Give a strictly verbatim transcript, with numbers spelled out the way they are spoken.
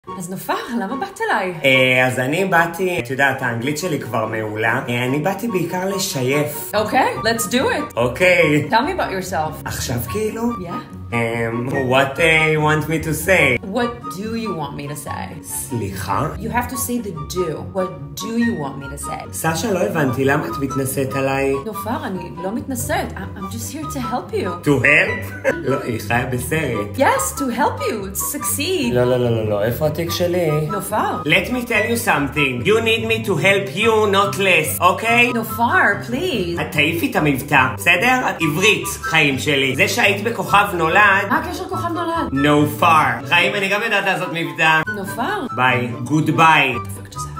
אז נופר, למה באת אליי? אז אני באתי, את יודעת, האנגלית שלי כבר מעולה. אני באתי בעיקר לשייף. אוקיי, let's do it. אוקיי. Tell me about yourself. עכשיו כאילו? Yeah. Um, what they want me to say? What do you want me to say? סליחה? You have to say the do. What do you want me to say? סשה, לא הבנתי, למה את מתנשאת עליי? נופר, אני לא מתנשאת. I'm, I'm just here to help you. To help? לא, היא חיה בסרט. Yes, to help you, to succeed. לא, לא, לא, לא, לא, איפה התיק שלי? נופר. Let me tell you something. You need me to help you, not less, אוקיי? נופר, please. את תעיפי את המבטא, בסדר? עברית, חיים שלי. זה שהיית בכוכב נולד... מה הקשר כוכב נולד? נופר. חיים, אני גם יודעת לעשות מבטא. נופר. ביי. גוד ביי. דפק,